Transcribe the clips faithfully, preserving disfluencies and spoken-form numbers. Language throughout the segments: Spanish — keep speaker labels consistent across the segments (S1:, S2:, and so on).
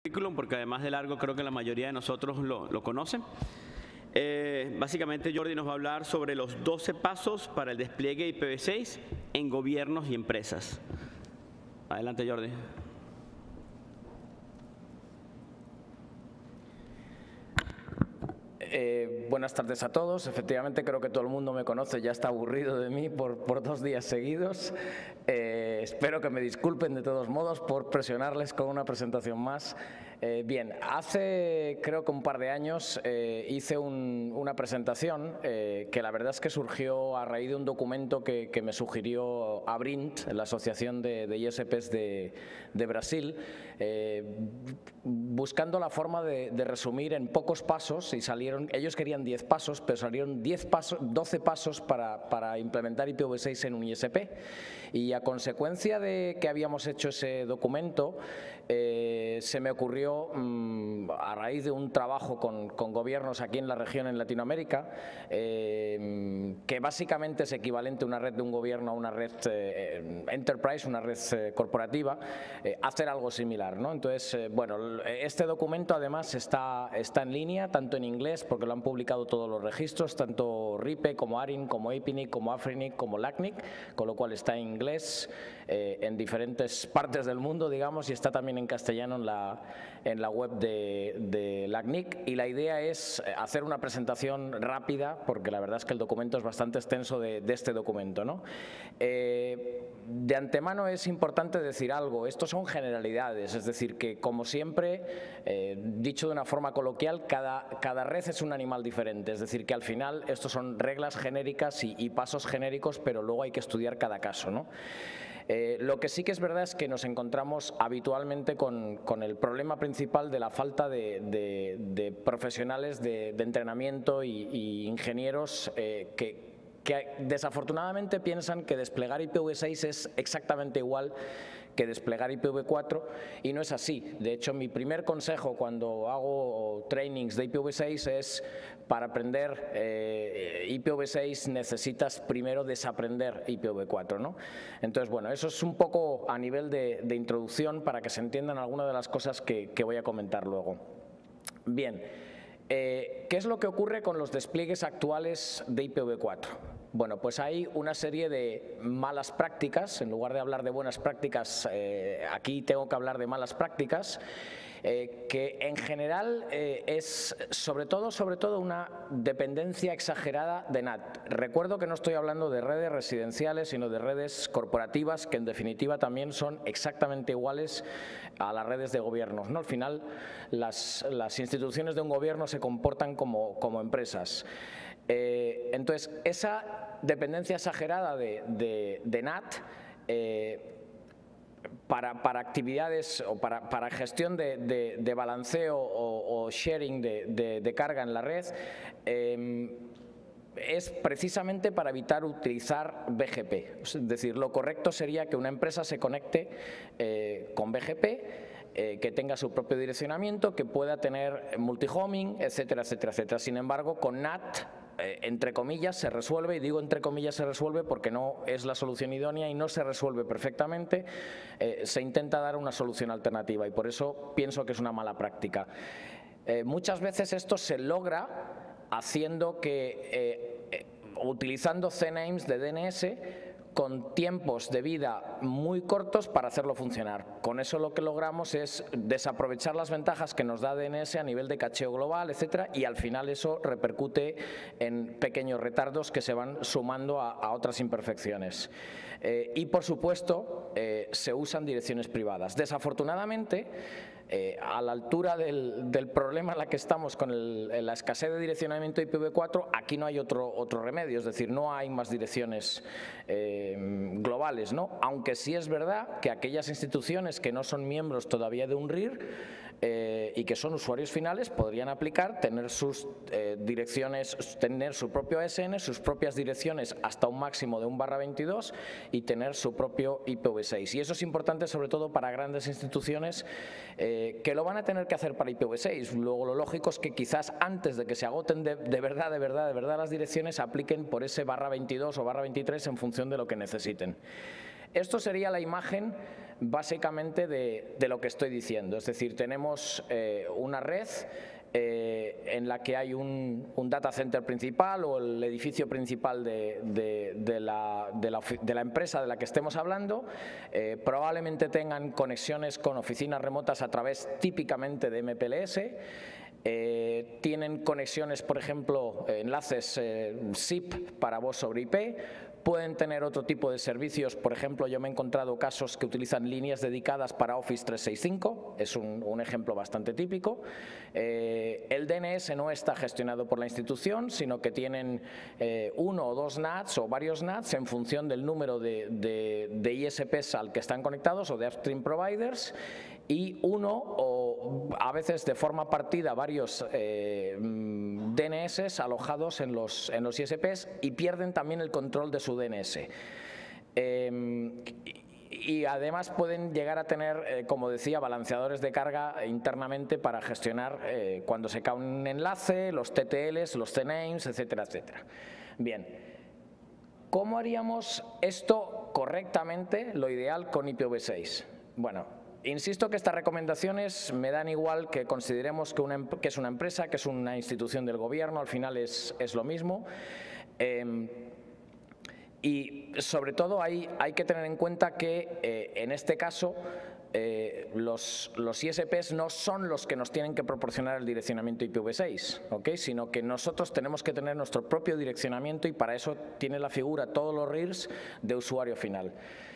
S1: currículum, porque además de largo creo que la mayoría de nosotros lo, lo conocen. Eh, básicamente Jordi nos va a hablar sobre los doce pasos para el despliegue de I P v seis en gobiernos y empresas. Adelante, Jordi.
S2: Eh, buenas tardes a todos. Efectivamente, creo que todo el mundo me conoce, ya está aburrido de mí por, por dos días seguidos. Eh, espero que me disculpen de todos modos por presionarles con una presentación más. Eh, bien, hace creo que un par de años eh, hice un, una presentación eh, que la verdad es que surgió a raíz de un documento que, que me sugirió Abrint, la Asociación de, de I S Ps de, de Brasil, eh, buscando la forma de, de resumir en pocos pasos, y salieron, ellos querían diez pasos, pero salieron diez pasos, doce pasos para, para implementar I P v seis en un I S P. Y a consecuencia de que habíamos hecho ese documento, eh, se me ocurrió, mmm, a raíz de un trabajo con, con gobiernos aquí en la región, en Latinoamérica, eh, que básicamente es equivalente a una red de un gobierno a una red eh, enterprise, una red eh, corporativa, eh, hacer algo similar, ¿no? Entonces, eh, bueno, este documento además está, está en línea, tanto en inglés, porque lo han publicado todos los registros, tanto RIPE como ARIN, como EPINIC, como AFRINIC, como LACNIC, con lo cual está en inglés eh, en diferentes partes del mundo, digamos, y está también en castellano en la, en la web de, de LACNIC. Y la idea es hacer una presentación rápida, porque la verdad es que el documento es bastante extenso de, de este documento, ¿no? Eh, de antemano es importante decir algo, estos son generalidades, es decir, que como siempre, eh, dicho de una forma coloquial, cada, cada red es un animal diferente, es decir, que al final estos son reglas genéricas y, y pasos genéricos, pero luego hay que estudiar cada caso, ¿no? Eh, lo que sí que es verdad es que nos encontramos habitualmente con, con el problema principal de la falta de, de, de profesionales de, de entrenamiento y, y ingenieros eh, que, que desafortunadamente piensan que desplegar I P v seis es exactamente igual que desplegar I P v cuatro, y no es así. De hecho, mi primer consejo cuando hago trainings de I P v seis es: para aprender eh, I P v seis necesitas primero desaprender I P v cuatro, ¿no? Entonces, bueno, eso es un poco a nivel de, de introducción para que se entiendan algunas de las cosas que, que voy a comentar luego. Bien, eh, ¿qué es lo que ocurre con los despliegues actuales de I P v cuatro? Bueno, pues hay una serie de malas prácticas. En lugar de hablar de buenas prácticas, eh, aquí tengo que hablar de malas prácticas, eh, que en general eh, es sobre todo, sobre todo una dependencia exagerada de N A T. Recuerdo que no estoy hablando de redes residenciales, sino de redes corporativas, que en definitiva también son exactamente iguales a las redes de gobiernos, ¿no? Al final, las, las instituciones de un gobierno se comportan como, como empresas. Eh, entonces, esa dependencia exagerada de, de, de N A T eh, para, para actividades o para, para gestión de, de, de balanceo o, o sharing de, de, de carga en la red eh, es precisamente para evitar utilizar B G P. Es decir, lo correcto sería que una empresa se conecte eh, con B G P, Eh, que tenga su propio direccionamiento, que pueda tener multihoming, etcétera, etcétera, etcétera. Sin embargo, con N A T, eh, entre comillas, se resuelve, y digo entre comillas se resuelve porque no es la solución idónea y no se resuelve perfectamente. Eh, se intenta dar una solución alternativa y por eso pienso que es una mala práctica. Eh, muchas veces esto se logra haciendo que, eh, eh, utilizando C names de D N S, con tiempos de vida muy cortos para hacerlo funcionar. Con eso lo que logramos es desaprovechar las ventajas que nos da D N S a nivel de cacheo global, etcétera, y al final eso repercute en pequeños retardos que se van sumando a, a otras imperfecciones. Eh, y por supuesto, eh, se usan direcciones privadas. Desafortunadamente, Eh, a la altura del, del problema en la que estamos con el, la escasez de direccionamiento I P v cuatro, aquí no hay otro, otro remedio, es decir, no hay más direcciones eh, globales, ¿no? Aunque sí es verdad que aquellas instituciones que no son miembros todavía de U N R I R eh, y que son usuarios finales podrían aplicar, tener sus eh, direcciones, tener su propio A S N, sus propias direcciones hasta un máximo de un barra veintidós y tener su propio I P v seis. Y eso es importante sobre todo para grandes instituciones eh, eh, que lo van a tener que hacer para I P v seis. Luego lo lógico es que quizás antes de que se agoten de, de verdad, de verdad, de verdad las direcciones, apliquen por ese barra veintidós o barra veintitrés en función de lo que necesiten. Esto sería la imagen básicamente de, de lo que estoy diciendo. Es decir, tenemos eh, una red eh, en la que hay un, un data center principal o el edificio principal de, de, de, la, de, la, de la empresa de la que estemos hablando. Eh, probablemente tengan conexiones con oficinas remotas a través típicamente de M P L S. Eh, tienen conexiones, por ejemplo, enlaces eh, S I P para voz sobre I P. Pueden tener otro tipo de servicios, por ejemplo, yo me he encontrado casos que utilizan líneas dedicadas para Office trescientos sesenta y cinco, es un, un ejemplo bastante típico. Eh, el D N S no está gestionado por la institución, sino que tienen eh, uno o dos N A Ts o varios N A Ts en función del número de, de, de I S Ps al que están conectados o de upstream providers, y uno o a veces de forma partida varios eh, D N S alojados en los, en los I S Ps y pierden también el control de su D N S. Eh, y además pueden llegar a tener, eh, como decía, balanceadores de carga internamente para gestionar eh, cuando se cae un enlace, los T T Ls, los C names, etcétera, etcétera. Bien, ¿cómo haríamos esto correctamente, lo ideal, con I P v seis? Bueno, insisto que estas recomendaciones me dan igual que consideremos que, una, que es una empresa, que es una institución del gobierno, al final es, es lo mismo. Eh, y sobre todo hay, hay que tener en cuenta que eh, en este caso eh, los, los I S Ps no son los que nos tienen que proporcionar el direccionamiento I P v seis, ¿okay? Sino que nosotros tenemos que tener nuestro propio direccionamiento y para eso tiene la figura todos los R I Rs de usuario final.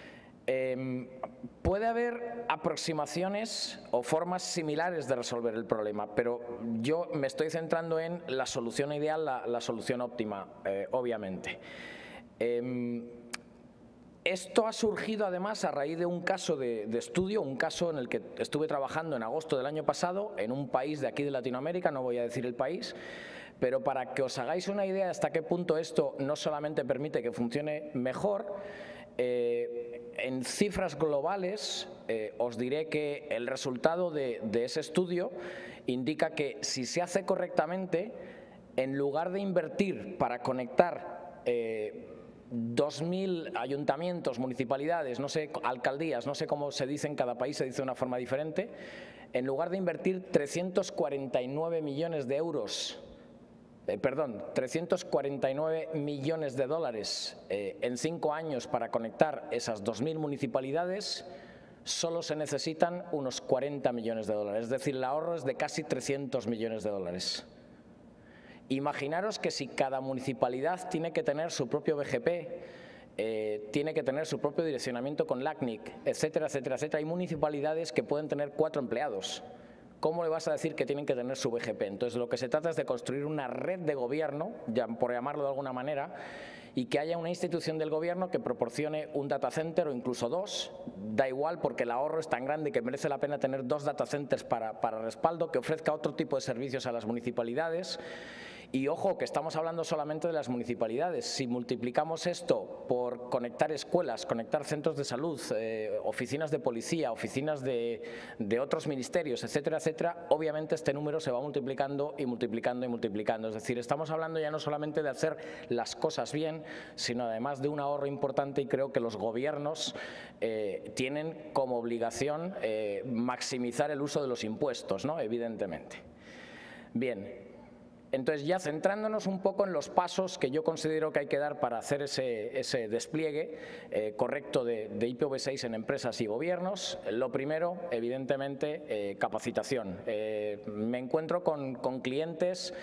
S2: Eh, puede haber aproximaciones o formas similares de resolver el problema, pero yo me estoy centrando en la solución ideal, la, la solución óptima, eh, obviamente. Eh, esto ha surgido además a raíz de un caso de, de estudio, un caso en el que estuve trabajando en agosto del año pasado en un país de aquí de Latinoamérica, no voy a decir el país, pero para que os hagáis una idea hasta qué punto esto no solamente permite que funcione mejor, Eh, en cifras globales eh, os diré que el resultado de, de ese estudio indica que si se hace correctamente, en lugar de invertir para conectar eh, dos mil ayuntamientos, municipalidades, no sé, alcaldías, no sé cómo se dice en cada país, se dice de una forma diferente, en lugar de invertir trescientos cuarenta y nueve millones de euros Eh, perdón, trescientos cuarenta y nueve millones de dólares eh, en cinco años para conectar esas dos mil municipalidades, solo se necesitan unos cuarenta millones de dólares. Es decir, el ahorro es de casi trescientos millones de dólares. Imaginaros que si cada municipalidad tiene que tener su propio B G P, eh, tiene que tener su propio direccionamiento con L A C N I C, etcétera, etcétera, etcétera. Hay municipalidades que pueden tener cuatro empleados. ¿Cómo le vas a decir que tienen que tener su B G P? Entonces, lo que se trata es de construir una red de gobierno, ya por llamarlo de alguna manera, y que haya una institución del gobierno que proporcione un data center o incluso dos, da igual porque el ahorro es tan grande que merece la pena tener dos data centers para, para respaldo, que ofrezca otro tipo de servicios a las municipalidades. Y ojo, que estamos hablando solamente de las municipalidades. Si multiplicamos esto por conectar escuelas, conectar centros de salud, eh, oficinas de policía, oficinas de, de otros ministerios, etcétera, etcétera, obviamente este número se va multiplicando y multiplicando y multiplicando. Es decir, estamos hablando ya no solamente de hacer las cosas bien, sino además de un ahorro importante, y creo que los gobiernos eh, tienen como obligación eh, maximizar el uso de los impuestos, ¿no? Evidentemente. Bien. Entonces, ya centrándonos un poco en los pasos que yo considero que hay que dar para hacer ese, ese despliegue eh, correcto de, de I P v seis en empresas y gobiernos, lo primero, evidentemente, eh, capacitación. Eh, me encuentro con, con clientes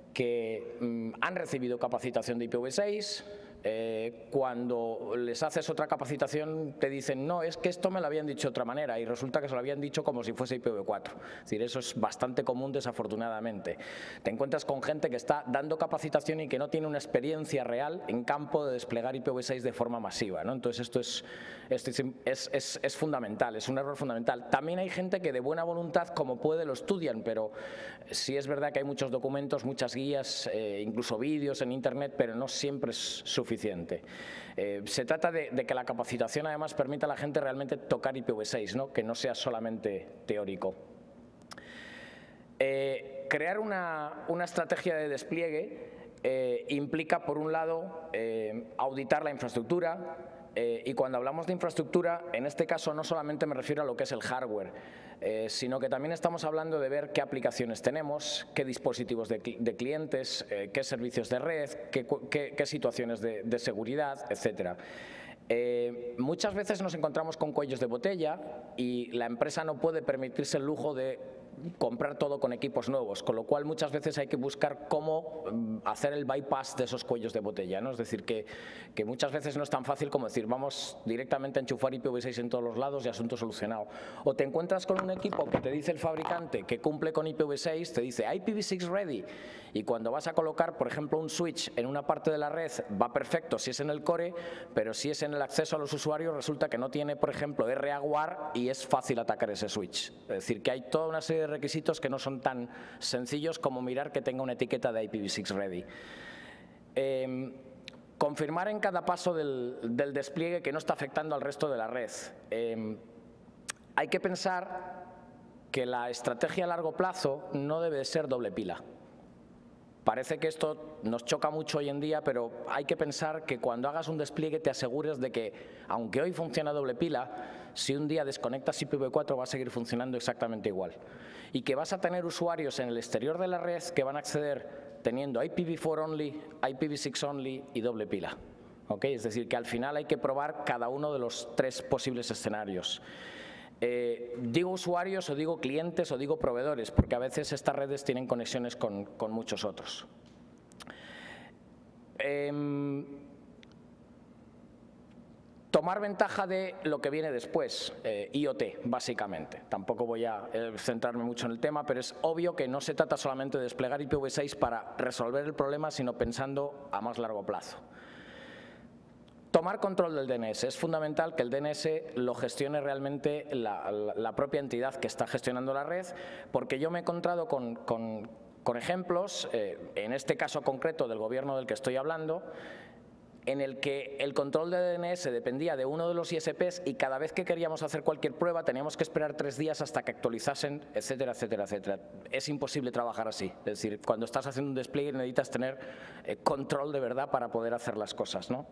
S2: que mm, han recibido capacitación de I P v seis, eh, cuando les haces otra capacitación te dicen no, es que esto me lo habían dicho de otra manera y resulta que se lo habían dicho como si fuese I P v cuatro. Es decir, eso es bastante común desafortunadamente. Te encuentras con gente que está dando capacitación y que no tiene una experiencia real en campo de desplegar I P v seis de forma masiva, ¿no? Entonces esto es, esto es, es, es fundamental, es un error fundamental. También hay gente que de buena voluntad como puede lo estudian, pero sí es verdad que hay muchos documentos, muchas guías, eh, incluso vídeos en internet, pero no siempre es suficiente. Suficiente. Eh, se trata de, de que la capacitación además permita a la gente realmente tocar I P v seis, ¿no? Que no sea solamente teórico. Eh, crear una, una estrategia de despliegue eh, implica, por un lado, eh, auditar la infraestructura, Eh, y cuando hablamos de infraestructura, en este caso no solamente me refiero a lo que es el hardware, eh, sino que también estamos hablando de ver qué aplicaciones tenemos, qué dispositivos de, de clientes, eh, qué servicios de red, qué, qué, qué situaciones de, de seguridad, etcétera. Eh, muchas veces nos encontramos con cuellos de botella y la empresa no puede permitirse el lujo de comprar todo con equipos nuevos, con lo cual muchas veces hay que buscar cómo hacer el bypass de esos cuellos de botella, ¿no? Es decir, que, que muchas veces no es tan fácil como decir vamos directamente a enchufar I P v seis en todos los lados y asunto solucionado. O te encuentras con un equipo que te dice el fabricante que cumple con I P v seis, te dice I P v seis ready, y cuando vas a colocar, por ejemplo, un switch en una parte de la red va perfecto si es en el core, pero si es en el acceso a los usuarios resulta que no tiene, por ejemplo, R A W A R y es fácil atacar ese switch. Es decir, que hay toda una serie de requisitos que no son tan sencillos como mirar que tenga una etiqueta de I P v seis ready. Eh, confirmar en cada paso del, del despliegue que no está afectando al resto de la red. Eh, hay que pensar que la estrategia a largo plazo no debe ser doble pila. Parece que esto nos choca mucho hoy en día, pero hay que pensar que cuando hagas un despliegue te asegures de que, aunque hoy funciona doble pila, si un día desconectas I P v cuatro va a seguir funcionando exactamente igual. Y que vas a tener usuarios en el exterior de la red que van a acceder teniendo I P v cuatro only, I P v seis only y doble pila. ¿Okay? Es decir, que al final hay que probar cada uno de los tres posibles escenarios. Eh, digo usuarios o digo clientes o digo proveedores, porque a veces estas redes tienen conexiones con, con muchos otros. Eh, tomar ventaja de lo que viene después, eh, I O T, básicamente. Tampoco voy a eh, centrarme mucho en el tema, pero es obvio que no se trata solamente de desplegar I P v seis para resolver el problema, sino pensando a más largo plazo. Tomar control del D N S. Es fundamental que el D N S lo gestione realmente la, la, la propia entidad que está gestionando la red, porque yo me he encontrado con, con, con ejemplos, eh, en este caso concreto del gobierno del que estoy hablando, en el que el control de D N S dependía de uno de los I S Ps y cada vez que queríamos hacer cualquier prueba teníamos que esperar tres días hasta que actualizasen, etcétera, etcétera, etcétera. Es imposible trabajar así. Es decir, cuando estás haciendo un despliegue necesitas tener eh, control de verdad para poder hacer las cosas, ¿no?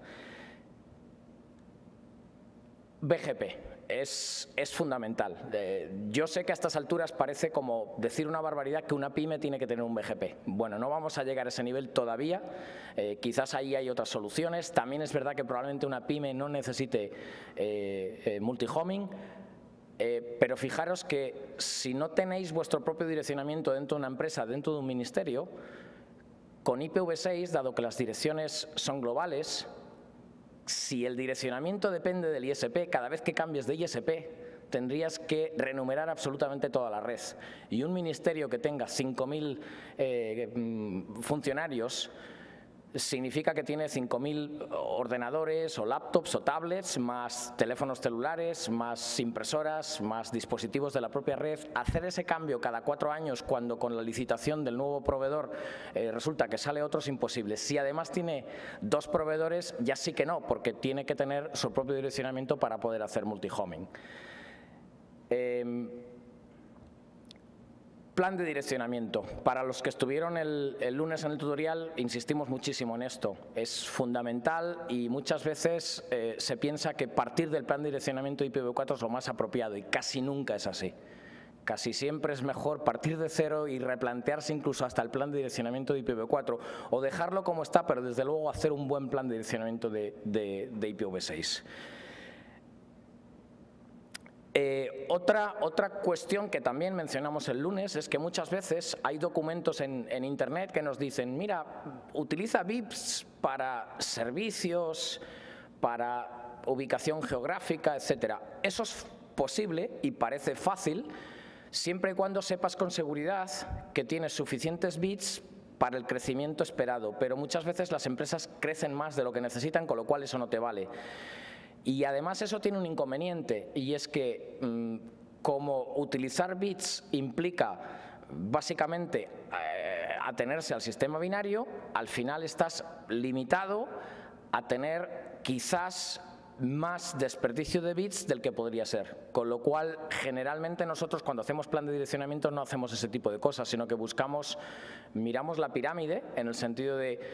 S2: B G P es, es fundamental. Eh, yo sé que a estas alturas parece como decir una barbaridad que una pyme tiene que tener un B G P. Bueno, no vamos a llegar a ese nivel todavía, eh, quizás ahí hay otras soluciones. También es verdad que probablemente una pyme no necesite eh, eh, multihoming, eh, pero fijaros que si no tenéis vuestro propio direccionamiento dentro de una empresa, dentro de un ministerio, con I P v seis, dado que las direcciones son globales, si el direccionamiento depende del I S P, cada vez que cambies de I S P tendrías que renumerar absolutamente toda la red. Y un ministerio que tenga cinco mil eh, funcionarios significa que tiene cinco mil ordenadores o laptops o tablets, más teléfonos celulares, más impresoras, más dispositivos de la propia red. Hacer ese cambio cada cuatro años cuando con la licitación del nuevo proveedor eh, resulta que sale otro es imposible. Si además tiene dos proveedores, ya sí que no, porque tiene que tener su propio direccionamiento para poder hacer multihoming. Eh, Plan de direccionamiento. Para los que estuvieron el, el lunes en el tutorial, insistimos muchísimo en esto. Es fundamental y muchas veces eh, se piensa que partir del plan de direccionamiento de I P v cuatro es lo más apropiado y casi nunca es así. Casi siempre es mejor partir de cero y replantearse incluso hasta el plan de direccionamiento de I P v cuatro o dejarlo como está, pero desde luego hacer un buen plan de direccionamiento de, de, de I P v seis. Eh, otra, otra cuestión que también mencionamos el lunes es que muchas veces hay documentos en, en Internet que nos dicen, mira, utiliza V I Ps para servicios, para ubicación geográfica, etcétera. Eso es posible y parece fácil siempre y cuando sepas con seguridad que tienes suficientes bits para el crecimiento esperado, pero muchas veces las empresas crecen más de lo que necesitan, con lo cual eso no te vale. Y además eso tiene un inconveniente y es que mmm, como utilizar bits implica básicamente eh, atenerse al sistema binario, al final estás limitado a tener quizás más desperdicio de bits del que podría ser. Con lo cual, generalmente nosotros cuando hacemos plan de direccionamiento no hacemos ese tipo de cosas, sino que buscamos, miramos la pirámide en el sentido de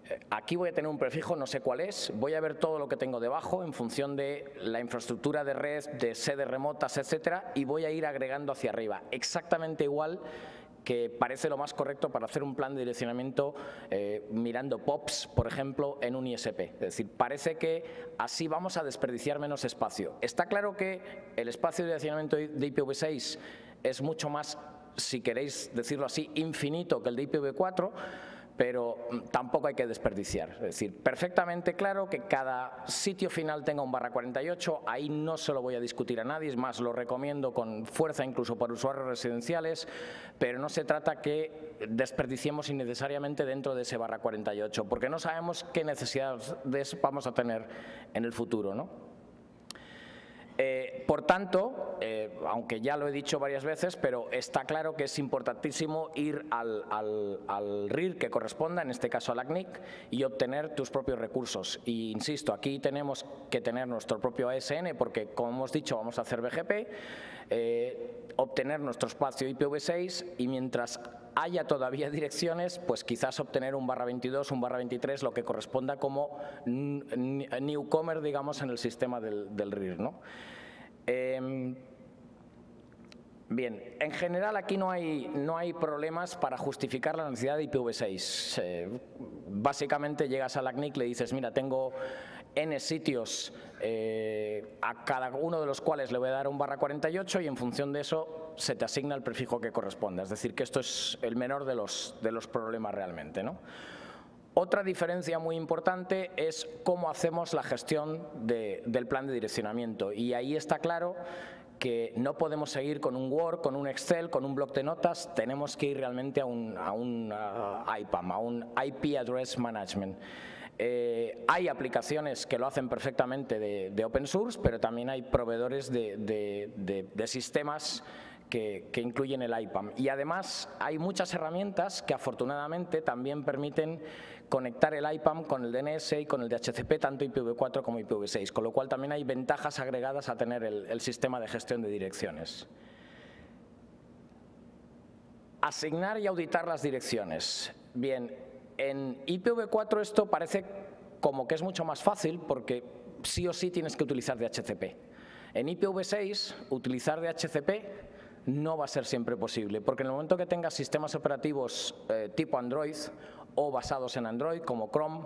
S2: Aquí voy a tener un prefijo, no sé cuál es, voy a ver todo lo que tengo debajo en función de la infraestructura de red, de sedes remotas, etcétera, y voy a ir agregando hacia arriba. Exactamente igual que parece lo más correcto para hacer un plan de direccionamiento eh, mirando P O Ps, por ejemplo, en un I S P. Es decir, parece que así vamos a desperdiciar menos espacio. Está claro que el espacio de direccionamiento de I P v seis es mucho más, si queréis decirlo así, infinito que el de I P v cuatro, pero tampoco hay que desperdiciar. Es decir, perfectamente claro que cada sitio final tenga un barra cuarenta y ocho, ahí no se lo voy a discutir a nadie, es más, lo recomiendo con fuerza incluso para usuarios residenciales, pero no se trata que desperdiciemos innecesariamente dentro de ese barra cuarenta y ocho, porque no sabemos qué necesidades vamos a tener en el futuro, ¿no? Eh, por tanto, eh, aunque ya lo he dicho varias veces, pero está claro que es importantísimo ir al, al, al R I R que corresponda, en este caso a la C N I C, y obtener tus propios recursos. Y insisto, aquí tenemos que tener nuestro propio A S N porque, como hemos dicho, vamos a hacer B G P, eh, obtener nuestro espacio I P v seis y mientras haya todavía direcciones, pues quizás obtener un barra veintidós, un barra veintitrés, lo que corresponda como newcomer, digamos, en el sistema del, del R I R, ¿no? Eh, bien, en general aquí no hay, no hay problemas para justificar la necesidad de I P v seis. Eh, básicamente llegas a la C N I C, le dices, mira, tengo N sitios, eh, a cada uno de los cuales le voy a dar un barra cuarenta y ocho y en función de eso se te asigna el prefijo que corresponda. Es decir, que esto es el menor de los, de los problemas realmente, ¿no? Otra diferencia muy importante es cómo hacemos la gestión de, del plan de direccionamiento. Y ahí está claro que no podemos seguir con un Word, con un Excel, con un bloc de notas, tenemos que ir realmente a un, a un uh, I P A M, a un I P Address Management. Eh, hay aplicaciones que lo hacen perfectamente de, de open source, pero también hay proveedores de, de, de, de sistemas que, que incluyen el I P A M. Y además hay muchas herramientas que afortunadamente también permiten conectar el I P A M con el D N S y con el D H C P, tanto I P v cuatro como I P v seis, con lo cual también hay ventajas agregadas a tener el, el sistema de gestión de direcciones. Asignar y auditar las direcciones. Bien, en I P v cuatro esto parece como que es mucho más fácil porque sí o sí tienes que utilizar D H C P. En I P v seis, utilizar D H C P no va a ser siempre posible, porque en el momento que tengas sistemas operativos eh, tipo Android o basados en Android, como Chrome,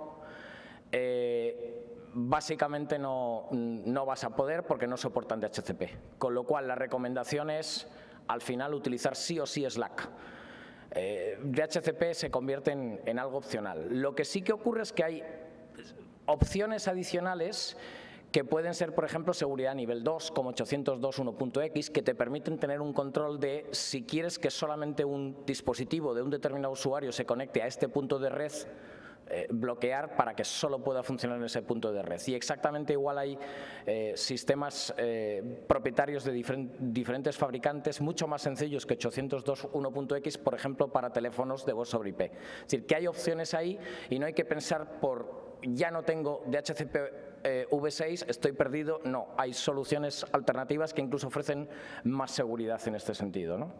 S2: eh, básicamente no, no vas a poder porque no soportan D H C P. Con lo cual, la recomendación es, al final, utilizar sí o sí Slack. Eh, D H C P se convierte en, en algo opcional. Lo que sí que ocurre es que hay opciones adicionales que pueden ser, por ejemplo, seguridad nivel dos, como ochocientos dos punto uno punto equis, que te permiten tener un control de si quieres que solamente un dispositivo de un determinado usuario se conecte a este punto de red, eh, bloquear para que solo pueda funcionar en ese punto de red. Y exactamente igual hay eh, sistemas eh, propietarios de diferent, diferentes fabricantes mucho más sencillos que ochocientos dos punto uno punto equis, por ejemplo, para teléfonos de voz sobre I P. Es decir, que hay opciones ahí y no hay que pensar por ya no tengo D H C P Eh, v seis, estoy perdido. No, hay soluciones alternativas que incluso ofrecen más seguridad en este sentido, ¿no?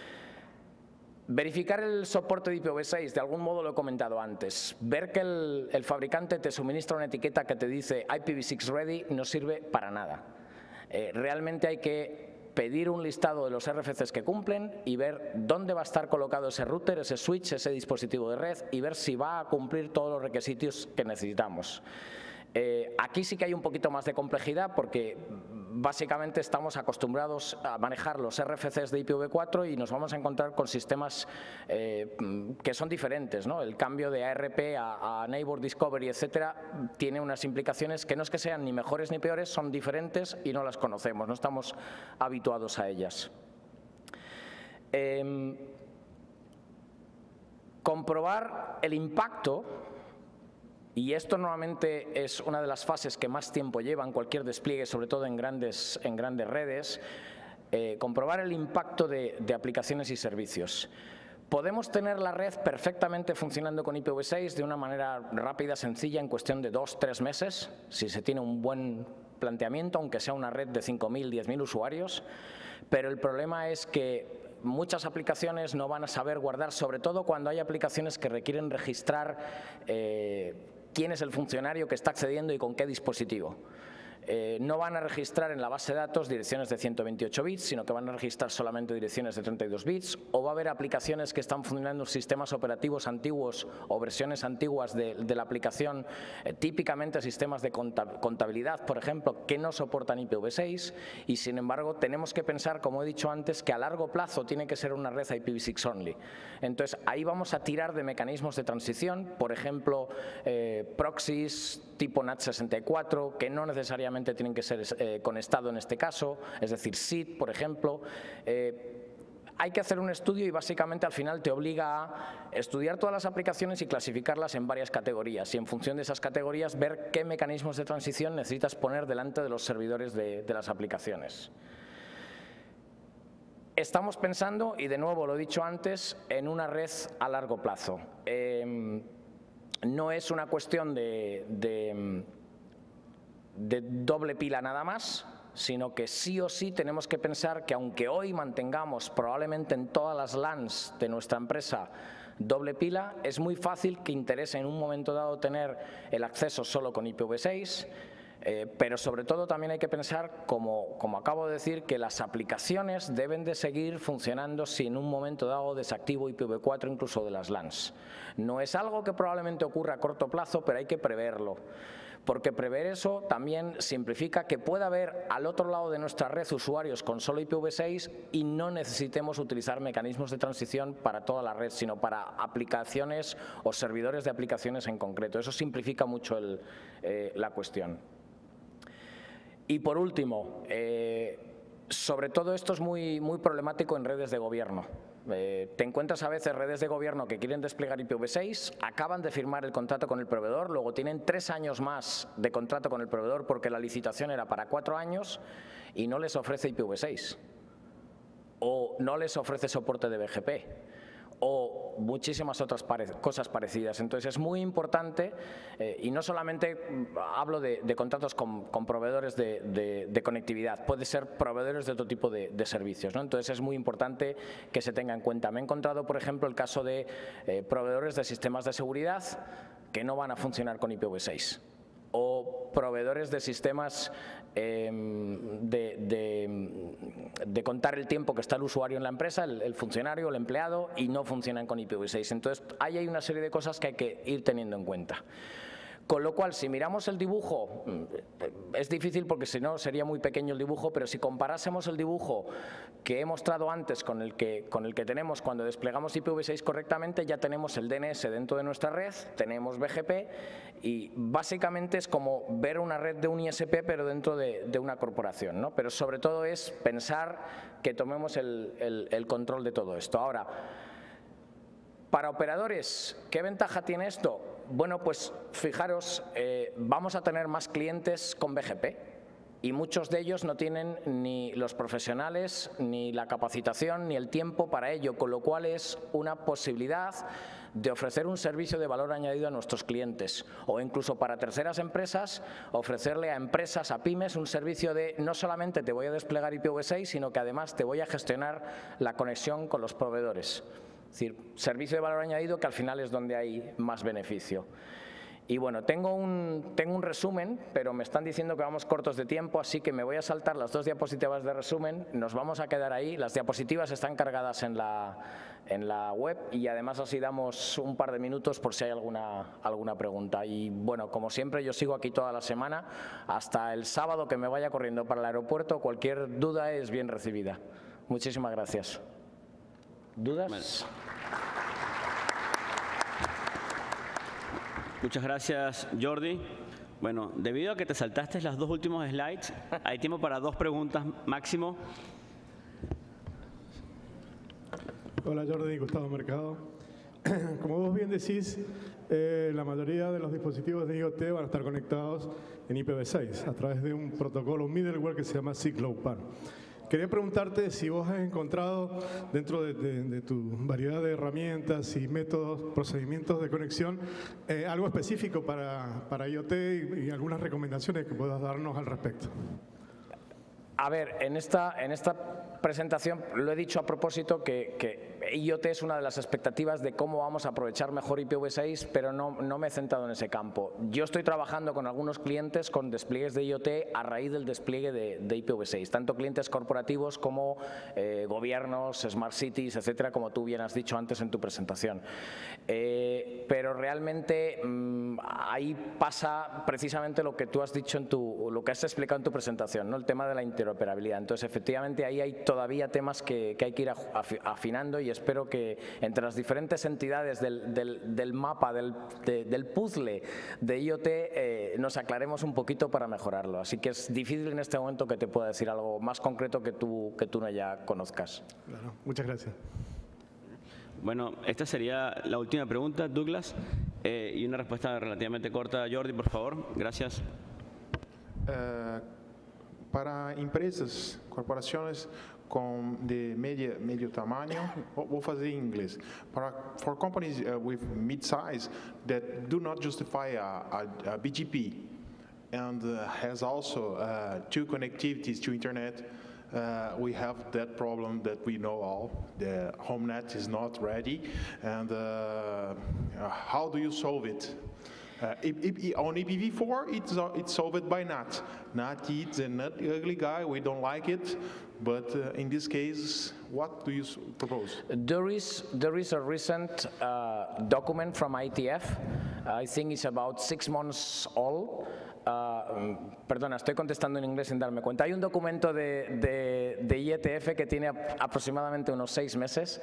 S2: Verificar el soporte de I P v seis, de algún modo lo he comentado antes. Ver que el, el fabricante te suministra una etiqueta que te dice I P v seis ready no sirve para nada. Eh, realmente hay que pedir un listado de los R F Cs que cumplen y ver dónde va a estar colocado ese router, ese switch, ese dispositivo de red y ver si va a cumplir todos los requisitos que necesitamos. Eh, aquí sí que hay un poquito más de complejidad porque básicamente estamos acostumbrados a manejar los R F Cs de I P v cuatro y nos vamos a encontrar con sistemas eh, que son diferentes, ¿no? El cambio de A R P a, a Neighbor Discovery, etcétera, tiene unas implicaciones que no es que sean ni mejores ni peores, son diferentes y no las conocemos, no estamos habituados a ellas. Eh, comprobar el impacto. Y esto normalmente es una de las fases que más tiempo lleva en cualquier despliegue, sobre todo en grandes, en grandes redes, eh, comprobar el impacto de, de aplicaciones y servicios. Podemos tener la red perfectamente funcionando con I P v seis de una manera rápida, sencilla, en cuestión de dos, tres meses, si se tiene un buen planteamiento, aunque sea una red de cinco mil, diez mil usuarios, pero el problema es que muchas aplicaciones no van a saber guardar, sobre todo cuando hay aplicaciones que requieren registrar eh, quién es el funcionario que está accediendo y con qué dispositivo. Eh, no van a registrar en la base de datos direcciones de ciento veintiocho bits, sino que van a registrar solamente direcciones de treinta y dos bits, o va a haber aplicaciones que están funcionando en sistemas operativos antiguos o versiones antiguas de, de la aplicación, eh, típicamente sistemas de contabilidad, por ejemplo, que no soportan I P v seis, y sin embargo tenemos que pensar, como he dicho antes, que a largo plazo tiene que ser una red I P v seis only. Entonces ahí vamos a tirar de mecanismos de transición, por ejemplo, eh, proxies tipo NAT sesenta y cuatro, que no necesariamente tienen que ser eh, con estado en este caso, es decir, S I D, por ejemplo. Eh, hay que hacer un estudio y básicamente al final te obliga a estudiar todas las aplicaciones y clasificarlas en varias categorías, y en función de esas categorías ver qué mecanismos de transición necesitas poner delante de los servidores de, de las aplicaciones. Estamos pensando, y de nuevo lo he dicho antes, en una red a largo plazo. Eh, no es una cuestión de, de de doble pila nada más, sino que sí o sí tenemos que pensar que aunque hoy mantengamos probablemente en todas las LANs de nuestra empresa doble pila, es muy fácil que interese en un momento dado tener el acceso solo con I P v seis, eh, pero sobre todo también hay que pensar, como, como acabo de decir, que las aplicaciones deben de seguir funcionando si en un momento dado desactivo I P v cuatro incluso de las LANs. No es algo que probablemente ocurra a corto plazo, pero hay que preverlo. Porque prever eso también simplifica que pueda haber al otro lado de nuestra red usuarios con solo I P v seis y no necesitemos utilizar mecanismos de transición para toda la red, sino para aplicaciones o servidores de aplicaciones en concreto. Eso simplifica mucho el, eh, la cuestión. Y por último, eh, sobre todo esto es muy, muy problemático en redes de gobierno. Eh, te encuentras a veces redes de gobierno que quieren desplegar I P v seis, acaban de firmar el contrato con el proveedor, luego tienen tres años más de contrato con el proveedor porque la licitación era para cuatro años y no les ofrece I P v seis o no les ofrece soporte de B G P o muchísimas otras pare cosas parecidas. Entonces es muy importante, eh, y no solamente hablo de, de contratos con, con proveedores de, de, de conectividad, puede ser proveedores de otro tipo de, de servicios, ¿no? Entonces es muy importante que se tenga en cuenta. Me he encontrado, por ejemplo, el caso de eh, proveedores de sistemas de seguridad que no van a funcionar con I P v seis. O proveedores de sistemas eh, de, de, de contar el tiempo que está el usuario en la empresa, el, el funcionario, el empleado, y no funcionan con I P v seis. Entonces, ahí hay una serie de cosas que hay que ir teniendo en cuenta. Con lo cual, si miramos el dibujo, es difícil porque si no sería muy pequeño el dibujo, pero si comparásemos el dibujo que he mostrado antes con el que, con el que tenemos cuando desplegamos I P v seis correctamente, ya tenemos el D N S dentro de nuestra red, tenemos B G P y básicamente es como ver una red de un I S P pero dentro de, de una corporación, ¿no? Pero sobre todo es pensar que tomemos el, el, el control de todo esto. Ahora, para operadores, ¿qué ventaja tiene esto? Bueno, pues fijaros, eh, vamos a tener más clientes con B G P y muchos de ellos no tienen ni los profesionales, ni la capacitación, ni el tiempo para ello, con lo cual es una posibilidad de ofrecer un servicio de valor añadido a nuestros clientes o incluso para terceras empresas ofrecerle a empresas, a pymes, un servicio de no solamente te voy a desplegar I P v seis, sino que además te voy a gestionar la conexión con los proveedores. Es decir, servicio de valor añadido que al final es donde hay más beneficio. Y bueno, tengo un, tengo un resumen, pero me están diciendo que vamos cortos de tiempo, así que me voy a saltar las dos diapositivas de resumen, nos vamos a quedar ahí. Las diapositivas están cargadas en la, en la web y además así damos un par de minutos por si hay alguna, alguna pregunta. Y bueno, como siempre yo sigo aquí toda la semana, hasta el sábado que me vaya corriendo para el aeropuerto, cualquier duda es bien recibida. Muchísimas gracias. ¿Dudas?
S1: Bueno. Muchas gracias, Jordi. Bueno, debido a que te saltaste las dos últimos slides, hay tiempo para dos preguntas máximo.
S3: Hola, Jordi, Gustavo Mercado. Como vos bien decís, eh, la mayoría de los dispositivos de IoT van a estar conectados en I P v seis a través de un protocolo, un middleware que se llama SIG-LoWPAN. Quería preguntarte si vos has encontrado dentro de, de, de tu variedad de herramientas y métodos, procedimientos de conexión, eh, algo específico para, para IoT y, y algunas recomendaciones que puedas darnos al respecto.
S2: A ver, en esta, en esta presentación lo he dicho a propósito que, que I O T es una de las expectativas de cómo vamos a aprovechar mejor I P v seis, pero no, no me he centrado en ese campo. Yo estoy trabajando con algunos clientes con despliegues de I O T a raíz del despliegue de, de I P v seis, tanto clientes corporativos como eh, gobiernos, smart cities, etcétera, como tú bien has dicho antes en tu presentación. Eh, pero realmente mmm, ahí pasa precisamente lo que tú has dicho en tu, lo que has explicado en tu presentación, ¿no? El tema de la interoperabilidad. Entonces, efectivamente, ahí hay todavía temas que, que hay que ir afinando y espero que entre las diferentes entidades del, del, del mapa, del, de, del puzzle de I O T, eh, nos aclaremos un poquito para mejorarlo. Así que es difícil en este momento que te pueda decir algo más concreto que tú, que tú no ya conozcas.
S3: Claro, muchas gracias.
S1: Bueno, esta sería la última pregunta, Douglas, eh, y una respuesta relativamente corta. Jordi, por favor. Gracias.
S4: Uh, para empresas, corporações com de média, médio tamanho, vou fazer em inglês. Para for companies uh, with mid-size that do not justify a, a, a B G P and uh, has also uh, two connectivities to internet, uh, we have that problem that we know all. The HomeNet is not ready, and uh, how do you solve it? Uh, if, if, on I P v four, it's, uh, it's solved by N A T. N A T is a not ugly guy, we don't like it, but uh, in this case, what do you propose?
S2: There is, there is a recent uh, document from I T F, I think it's about six months old. Uh, perdona, estoy contestando en inglés sin darme cuenta. Hay un documento de, de, de I E T F que tiene aproximadamente unos seis meses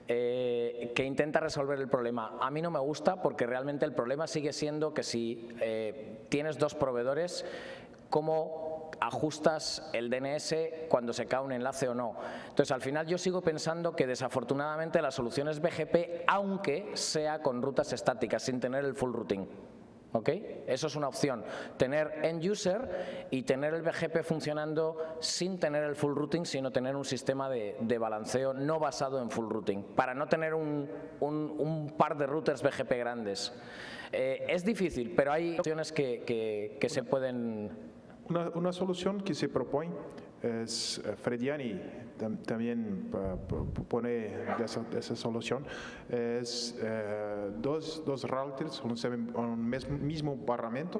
S2: eh, que intenta resolver el problema. A mí no me gusta porque realmente el problema sigue siendo que si eh, tienes dos proveedores, ¿cómo ajustas el D N S cuando se cae un enlace o no? Entonces, al final yo sigo pensando que desafortunadamente la solución es B G P, aunque sea con rutas estáticas, sin tener el full routing. ¿Ok? Eso es una opción, tener end user y tener el B G P funcionando sin tener el full routing, sino tener un sistema de, de balanceo no basado en full routing, para no tener un, un, un par de routers B G P grandes. Eh, es difícil, pero hay opciones que, que, que se pueden...
S4: Una, una solución que se propone es, uh, Frediani tam, también uh, propone esa, esa solución, es uh, dos, dos routers con un mismo barramento,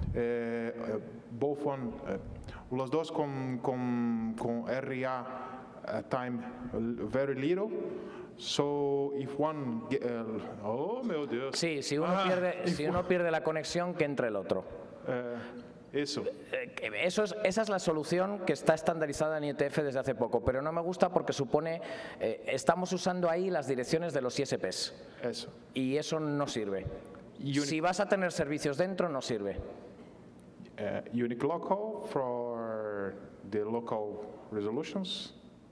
S4: uh, both one, uh, los dos con, con, con R A uh, time very little. So if one get, uh, oh meu Dios.
S2: Sí, si uno,
S4: ah,
S2: pierde, si uno pierde la conexión, que entre el otro.
S4: Uh, Eso.
S2: Eso es, esa es la solución que está estandarizada en I E T F desde hace poco, pero no me gusta porque supone, eh, estamos usando ahí las direcciones de los I S Ps.
S4: Eso.
S2: Y eso no sirve.
S4: Uni
S2: si vas a tener servicios dentro, no sirve.
S4: Uh, unique local for the local resolutions.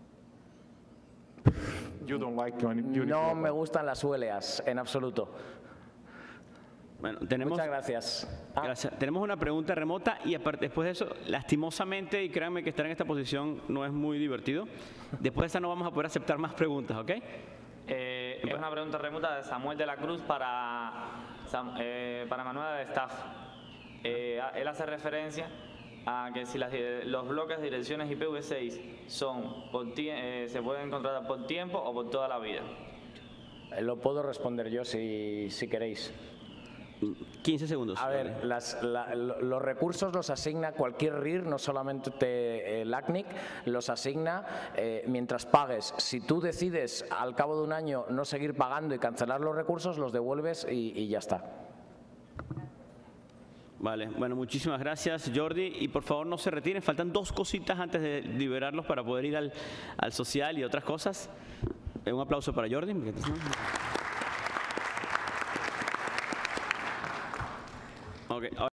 S4: You don't like unique
S2: no
S4: local.
S2: me gustan las U L As en absoluto.
S1: Bueno, tenemos,
S2: Muchas gracias. Ah.
S1: gracias. Tenemos una pregunta remota y aparte, después de eso, lastimosamente, y créanme que estar en esta posición no es muy divertido, después de esa no vamos a poder aceptar más preguntas, ¿ok?
S5: Eh, es una pregunta remota de Samuel de la Cruz para, eh, para Manuela de Staff. Eh, él hace referencia a que si las, los bloques de direcciones I P v seis son por eh, se pueden contratar por tiempo o por toda la vida.
S2: Lo puedo responder yo si, si queréis.
S1: quince segundos.
S2: A ver, las, la, los recursos los asigna cualquier R I R, no solamente te, el A C N I C, los asigna eh, mientras pagues. Si tú decides al cabo de un año no seguir pagando y cancelar los recursos, los devuelves y, y ya está.
S1: Vale, bueno, muchísimas gracias, Jordi. Y por favor no se retiren, faltan dos cositas antes de liberarlos para poder ir al, al social y otras cosas. Un aplauso para Jordi. Okay.